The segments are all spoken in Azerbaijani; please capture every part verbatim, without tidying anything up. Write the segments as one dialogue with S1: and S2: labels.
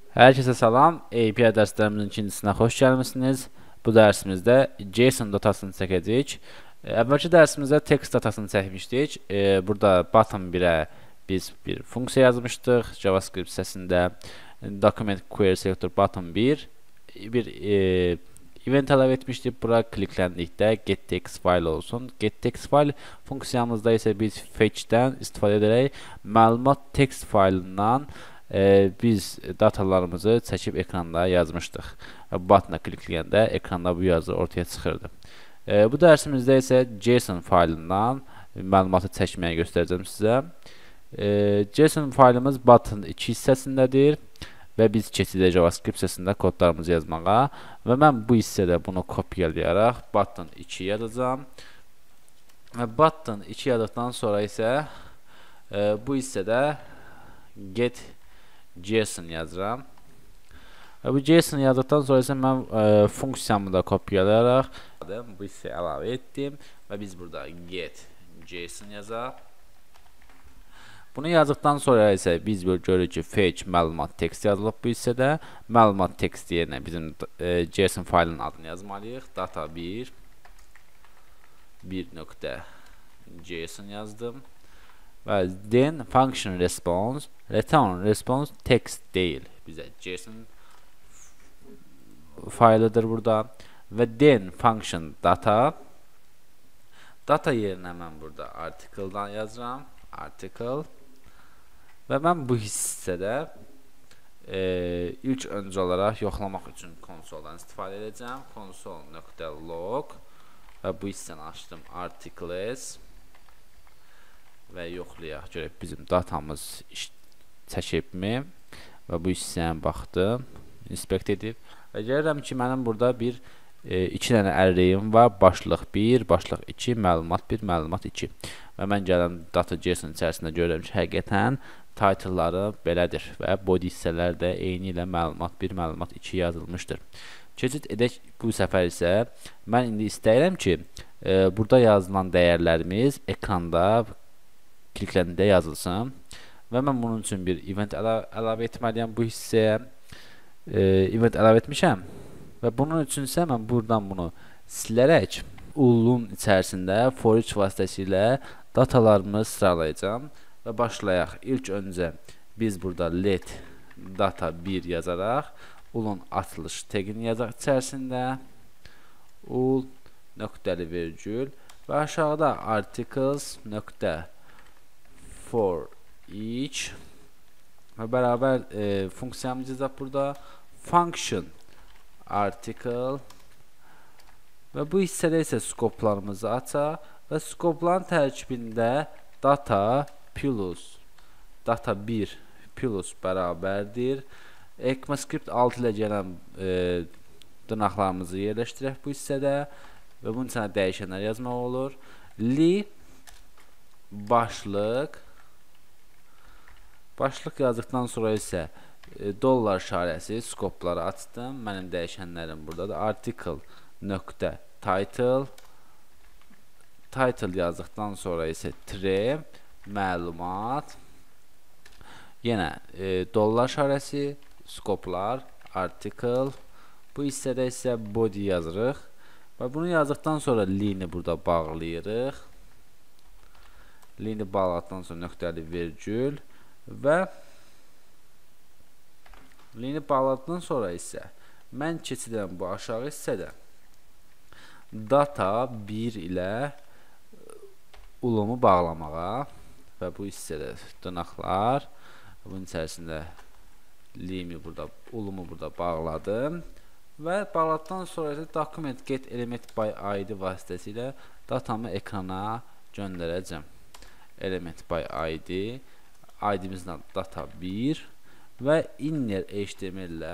S1: Herkese salam. A P I dərslərimizin ikincisine xoş gəlmisiniz. Bu dərsimizdə JSON datasını çəkəcəyik. Əvvəlki dərsimizdə text datasını çəkmişdik. E, burada bottom birə biz bir funksiya yazmışdıq. JavaScript səsində document query selector bottom bir bir e, event əlavə etmişdik. Bura klikləndikdə getText file olsun. GetText file funksiyamızda isə biz fetch'dən istifadə edərək məlumat text faylından Ee, biz datalarımızı çəkib ekranda yazmışdıq. Button'a klikləyəndə ekranda bu yazı ortaya çıxırdı. Ee, bu dərsimizdə isə JSON faylından məlumatı çəkməyi göstərəcəm sizə. Ee, JSON faylımız button iki hissəsindədir və biz keçirik JavaScript hissəsində kodlarımızı yazmağa və mən bu hissədə bunu kopyalayaraq button iki yazacağam. Və button iki yazdıqdan sonra isə e, bu hissədə get JSON yazıram. Və bu JSON yazdıqdan sonra isə mən e, funksiyamı da kopyalayaraq bu hissəyə əlavə etdim və biz burada get JSON yazaq. Bunu yazdıqdan sonra isə biz görürük ki, fetch məlumat text yazılıb bu hissədə. Məlumat text yerinə bizim e, JSON faylının adını yazmalıyıq. Data bir bir nöqtə JSON yazdım. Və then function response return response text değil, bizə JSON faylıdır burada və then function data data yerinə mən burada article'dan yazıram, article və mən bu hissədə e, ilk öncə olaraq yoxlamaq üçün konsoldan istifadə edəcəm. Console.log və bu hissəni açdım, articles və yoxlayaq görək bizim datamız çəkibmi və bu hissəyə baxdım, inspect edib və görürəm ki, mənim burada bir e, iki dənə array'im var, başlıq bir, başlıq iki, məlumat bir, məlumat iki və mən gələn data JSON içərisində görürəm ki, həqiqətən title'ları belədir və body hissələr də eyni ilə məlumat bir, məlumat iki yazılmışdır. Keçid edək bu səfər isə mən indi istəyirəm ki, e, burada yazılan dəyərlərimiz ekranda klikləndə yazılsın və mən bunun üçün bir event əla əlavə etməliyəm bu hissəyə. E, event əlavə etmişəm və bunun üçün isə mən buradan bunu silərək ulun içərisində for each vasitəsilə datalarımı sıralayacağım və başlayaq. İlk öncə biz burada let data bir yazaraq ulun açılış tegini yazaq içərisində ul nöqtəli vergül və aşağıda articles nöqtə for each və bərabər e, funksiyamız yazaq burada function article və bu hissədə isə skoplarımızı açaq və skopların tərkibində data plus data bir plus bərabərdir. ECMAScript altı ilə gələn e, dırnaqlarımızı yerləşdirək bu hissədə və bunun içinə dəyişənlər yazmaq olur. Li başlıq başlıq yazdıqdan sonra isə e, dollar işarəsi skopları açdım. Mənim dəyişənlərim buradadır. Article nöqtə title title yazdıqdan sonra isə tre məlumat yenə e, dollar işarəsi skoplar article bu hissədə isə body yazırıq və bunu yazdıqdan sonra lini burada bağlayırıq. Lini bağladıqdan sonra nöqtəli vergül və lini bağladıqdan sonra isə mən keçirəm bu aşağı hissədə data bir ilə ulumu bağlamağa və bu hissədə dırnaqlar bunun içərisində limi burada ulumu burada bağladım və bağladıqdan sonra isə document get element by id vasitəsilə datamı ekrana göndərəcəm. Element by id id'imizdən data bir və inner H T M L ilə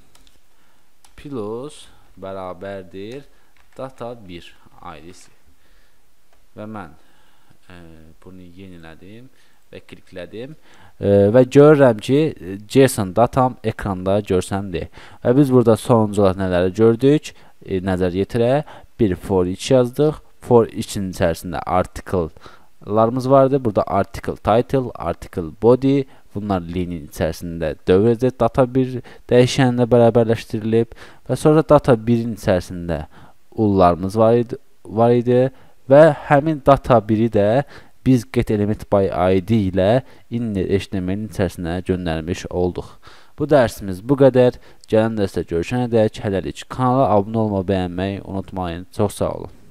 S1: plus bərabərdir data bir id'si və mən e, bunu yenilədim və kliklədim e, və görürəm ki, JSON datam ekranda görsəmdir və biz burada sonuncu olaraq nələri gördük, e, nəzər yetirək, bir for each yazdıq, for each'in içərisində article larımız vardı. Burada article title, article body bunlar linin içərisində dövrəcə data bir dəyişənlə bərabərləşdirilib və sonra data birin içərisində ullarımız var idi, var idi və həmin data biri də biz get element by id ilə inner H T M L-in içərisinə göndərmiş olduq. Bu dərsimiz bu qədər. Gələn dərsdə görüşənədək hələlik kanala abunə olmağı, bəyənməyi unutmayın. Çox sağ olun.